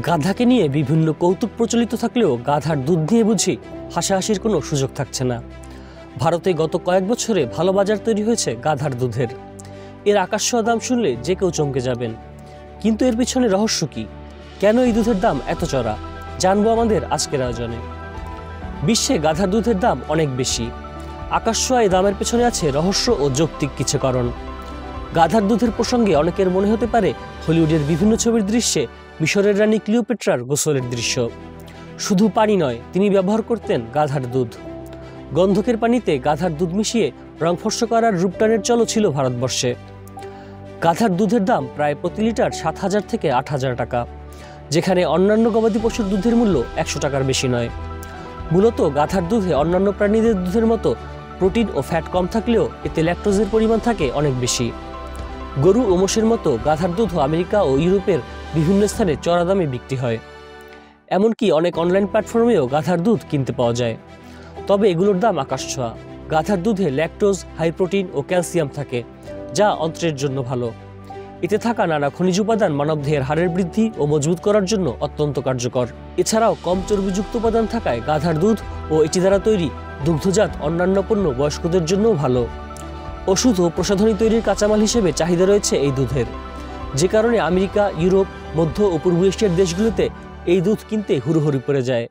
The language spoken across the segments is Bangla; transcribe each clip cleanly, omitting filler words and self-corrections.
গাধাকে নিয়ে বিভিন্ন কৌতুক প্রচলিত থাকলেও গাধার দুধ নিয়ে বুঝি হাসাহাসির কোনো সুযোগ থাকছে না। ভারতে গত কয়েক বছরে ভালো বাজার তৈরি হয়েছে গাধার দুধের। এর আকাশছোঁয়া দাম শুনলে যে কেউ চমকে যাবেন। কিন্তু এর পিছনে রহস্য কি? কেন এই দুধের দাম এত চড়া? জানবো আমাদের আজকের আয়োজনে। বিশ্বে গাধার দুধের দাম অনেক বেশি। আকাশছোঁয়া এই দামের পেছনে আছে রহস্য ও যৌক্তিক কিছু কারণ। গাধার দুধের প্রসঙ্গে অনেকের মনে হতে পারে হলিউডের বিভিন্ন ছবির দৃশ্যে মিশরের রানী ক্লিওপেট্রার গোসলের দৃশ্য। শুধু পানি নয়, তিনি ব্যবহার করতেন গাধার দুধ। গন্ধকের পানিতে গাধার দুধ মিশিয়ে রংফর্শ করার রূপটানের চলও ছিল ভারতবর্ষে। গাধার দুধের দাম প্রায় প্রতি লিটার 7,000 থেকে 8,000 টাকা, যেখানে অন্যান্য গবাদি পশুর দুধের মূল্য 100 টাকার বেশি নয়। মূলত গাধার দুধে অন্যান্য প্রাণীদের দুধের মতো প্রোটিন ও ফ্যাট কম থাকলেও এতে ল্যাকটোজের পরিমাণ থাকে অনেক বেশি। গরু ও মোষের মতো গাধার দুধও আমেরিকা ও ইউরোপের বিভিন্ন স্থানে চড়া দামে বিক্রি হয়। এমনকি অনেক অনলাইন প্ল্যাটফর্মেও গাধার দুধ কিনতে পাওয়া যায়। তবে এগুলোর দাম আকাশছোঁয়া। গাধার দুধে ল্যাকটোজ, হাই প্রোটিন ও ক্যালসিয়াম থাকে, যা অন্ত্রের জন্য ভালো। এতে থাকা নানা খনিজ উপাদান মানবদেহের হাড়ের বৃদ্ধি ও মজবুত করার জন্য অত্যন্ত কার্যকর। এছাড়াও কম চর্বিযুক্ত উপাদান থাকায় গাধার দুধ ও এটি দ্বারা তৈরি দুগ্ধজাত অন্যান্য পণ্য বয়স্কদের জন্যও ভালো। ওষুধ ও প্রসাধনী তৈরির কাঁচামাল হিসেবে চাহিদা রয়েছে এই দুধের, যে কারণে আমেরিকা, ইউরোপ, মধ্য ও পূর্ব এশিয়ার দেশগুলোতে এই দুধ কিনতে হুড়োহুড়ি পড়ে যায়।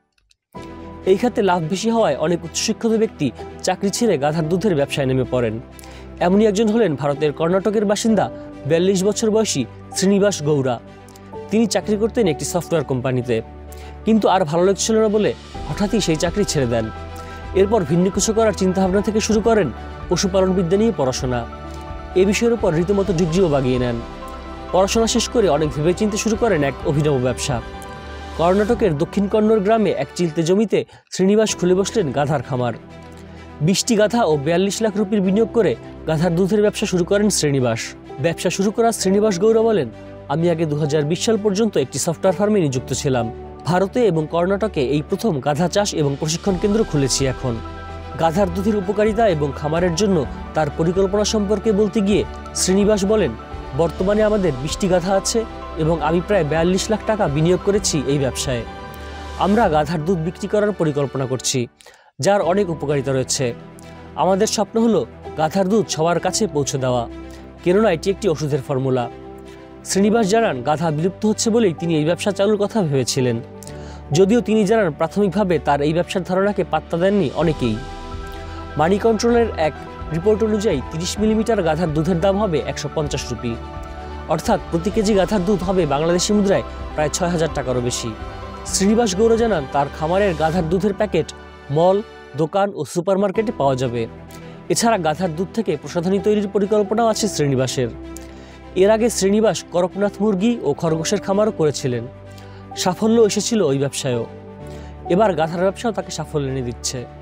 এই খাতে লাভ বেশি হওয়ায় অনেক উচ্চশিক্ষিত ব্যক্তি চাকরি ছেড়ে গাধার দুধের ব্যবসায় নেমে পড়েন। এমনই একজন হলেন ভারতের কর্ণাটকের বাসিন্দা 42 বছর বয়সী শ্রীনিবাস গৌড়া। তিনি চাকরি করতেন একটি সফটওয়্যার কোম্পানিতে, কিন্তু আর ভালো লাগছিল না বলে হঠাৎই সেই চাকরি ছেড়ে দেন। এরপর ভিন্ন কিছু করার চিন্তাভাবনা থেকে শুরু করেন পশুপালন বিদ্যা নিয়ে পড়াশোনা। এ বিষয়ের উপর রীতিমতো ডিগ্রিও বাগিয়ে নেন। পড়াশোনা শেষ করে অনেক ভেবেচিন্তে শুরু করেন এক অভিনব ব্যবসা। কর্ণাটকের দক্ষিণ কন্নড় গ্রামে এক চিলতে জমিতে শ্রীনিবাস খুলে বসলেন গাধার খামার। 20টি গাধা ও 42 লাখ রুপির বিনিয়োগ করে গাধার দুধের ব্যবসা শুরু করেন শ্রীনিবাস। ব্যবসা শুরু করা শ্রীনিবাস গৌড়া বলেন, আমি আগে 2020 সাল পর্যন্ত একটি সফটওয়্যার ফার্মে নিযুক্ত ছিলাম। ভারতে এবং কর্ণাটকে এই প্রথম গাধা চাষ এবং প্রশিক্ষণ কেন্দ্র খুলেছি এখন। গাধার দুধের উপকারিতা এবং খামারের জন্য তার পরিকল্পনা সম্পর্কে বলতে গিয়ে শ্রীনিবাস বলেন, বর্তমানে আমাদের 20টি গাধা আছে এবং আমি প্রায় 42 লাখ টাকা বিনিয়োগ করেছি এই ব্যবসায়। আমরা গাধার দুধ বিক্রি করার পরিকল্পনা করছি, যার অনেক উপকারিতা রয়েছে। আমাদের স্বপ্ন হলো গাধার দুধ সবার কাছে পৌঁছে দেওয়া, কেননা এটি একটি ওষুধের ফর্মুলা। শ্রীনিবাস জানান, গাধা বিলুপ্ত হচ্ছে বলেই তিনি এই ব্যবসা চালুর কথা ভেবেছিলেন। যদিও তিনি জানান প্রাথমিকভাবে তার এই ব্যবসার ধারণাকে পাত্তা দেননি অনেকেই। মানি কন্ট্রোলের এক রিপোর্ট অনুযায়ী 30 মিলিমিটার গাধার দুধের দাম হবে 150 রুপি, অর্থাৎ প্রতি কেজি গাধার দুধ হবে বাংলাদেশি মুদ্রায় প্রায় 6,000 টাকারও বেশি। শ্রীনিবাস গৌড়া জানান, তার খামারের গাধার দুধের প্যাকেট মল, দোকান ও সুপারমার্কেটে পাওয়া যাবে। এছাড়া গাধার দুধ থেকে প্রসাধনী তৈরির পরিকল্পনাও আছে শ্রীনিবাসের। এর আগে শ্রীনিবাস করকনাথ মুরগি ও খরগোশের খামারও করেছিলেন। সাফল্য এসেছিল ওই ব্যবসায়ও। এবার গাধার ব্যবসাও তাকে সাফল্য এনে দিচ্ছে।